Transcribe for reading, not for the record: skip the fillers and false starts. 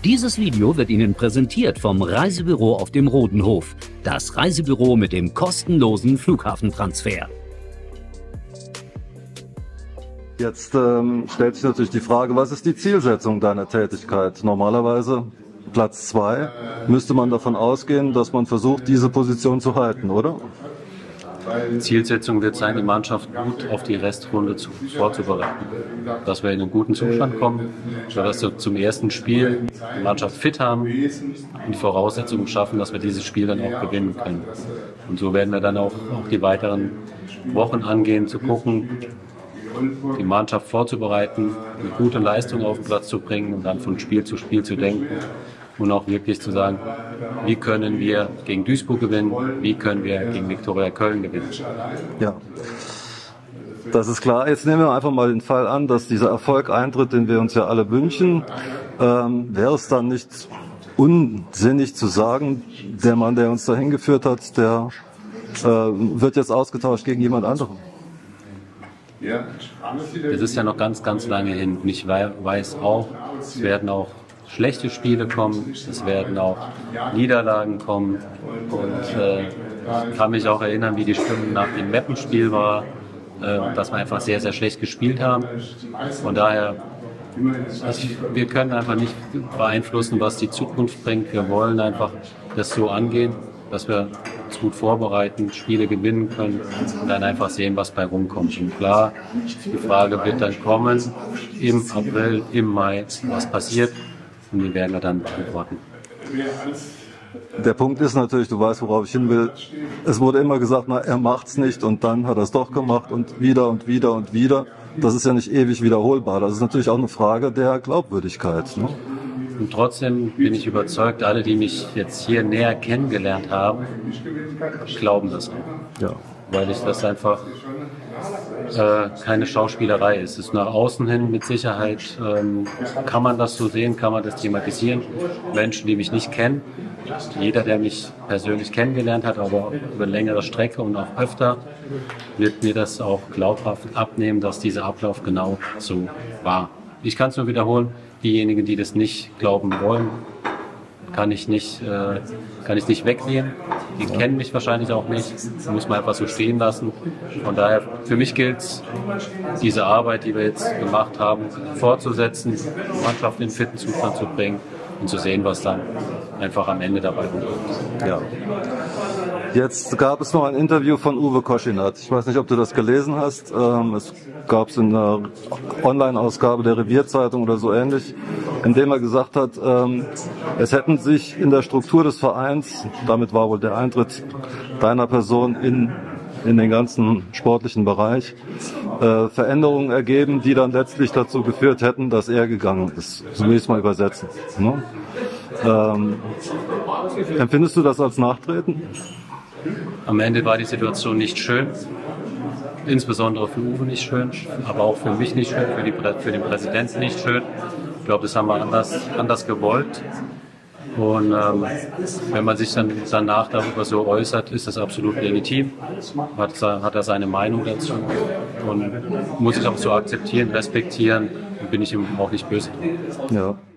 Dieses Video wird Ihnen präsentiert vom Reisebüro auf dem Rodenhof. Das Reisebüro mit dem kostenlosen Flughafentransfer. Jetzt stellt sich natürlich die Frage, was ist die Zielsetzung deiner Tätigkeit? Normalerweise Platz 2, müsste man davon ausgehen, dass man versucht, diese Position zu halten, oder? Die Zielsetzung wird sein, die Mannschaft gut auf die Restrunde vorzubereiten. Dass wir in einen guten Zustand kommen, sodass wir zum ersten Spiel die Mannschaft fit haben und die Voraussetzungen schaffen, dass wir dieses Spiel dann auch gewinnen können. Und so werden wir dann auch die weiteren Wochen angehen, zu gucken, die Mannschaft vorzubereiten, eine gute Leistung auf den Platz zu bringen und dann von Spiel zu denken. Und auch wirklich zu sagen, wie können wir gegen Duisburg gewinnen, wie können wir gegen Viktoria Köln gewinnen. Ja, das ist klar. Jetzt nehmen wir einfach mal den Fall an, dass dieser Erfolg eintritt, den wir uns ja alle wünschen. Wäre es dann nicht unsinnig zu sagen, der Mann, der uns dahin geführt hat, der wird jetzt ausgetauscht gegen jemand anderen? Das ist ja noch ganz, ganz lange hin. Und ich weiß auch, es werden auch schlechte Spiele kommen, es werden auch Niederlagen kommen. Und ich kann mich auch erinnern, wie die Stimmung nach dem Meppenspiel war, dass wir einfach sehr, sehr schlecht gespielt haben. Von daher, wir können einfach nicht beeinflussen, was die Zukunft bringt. Wir wollen einfach das so angehen, dass wir uns gut vorbereiten, Spiele gewinnen können und dann einfach sehen, was bei rumkommt. Und klar, die Frage wird dann kommen, im April, im Mai, was passiert. Und die werden wir dann beantworten. Der Punkt ist natürlich, du weißt, worauf ich hin will. Es wurde immer gesagt, na, er macht's nicht und dann hat er es doch gemacht und wieder und wieder und wieder. Das ist ja nicht ewig wiederholbar. Das ist natürlich auch eine Frage der Glaubwürdigkeit, ne? Und trotzdem bin ich überzeugt, alle, die mich jetzt hier näher kennengelernt haben, glauben das auch. Ja. Weil ich das einfach keine Schauspielerei ist. Es ist nach außen hin mit Sicherheit, kann man das so sehen, kann man das thematisieren. Menschen, die mich nicht kennen, jeder, der mich persönlich kennengelernt hat, aber über längere Strecke und auch öfter, wird mir das auch glaubhaft abnehmen, dass dieser Ablauf genau so war. Ich kann es nur wiederholen, diejenigen, die das nicht glauben wollen, kann ich nicht wegnehmen. Die kennen mich wahrscheinlich auch nicht. Das muss man einfach so stehen lassen. Von daher, für mich gilt es, diese Arbeit, die wir jetzt gemacht haben, fortzusetzen, die Mannschaft in den fitten Zustand zu bringen und zu sehen, was dann einfach am Ende dabei rumkommt. Ja. Jetzt gab es noch ein Interview von Uwe Koschinat. Ich weiß nicht, ob du das gelesen hast. Es gab es in einer Online-Ausgabe der Revierzeitung oder so ähnlich, in dem er gesagt hat, es hätten sich in der Struktur des Vereins, damit war wohl der Eintritt deiner Person in den ganzen sportlichen Bereich, Veränderungen ergeben, die dann letztlich dazu geführt hätten, dass er gegangen ist. So will ich es mal übersetzen. Ne? Empfindest du das als Nachtreten? Am Ende war die Situation nicht schön, insbesondere für Uwe nicht schön, aber auch für mich nicht schön, für den Präsidenten nicht schön. Ich glaube, das haben wir anders gewollt. Und wenn man sich dann danach darüber so äußert, ist das absolut legitim. Hat er seine Meinung dazu und muss ich auch so akzeptieren, respektieren und bin ich ihm auch nicht böse. Ja.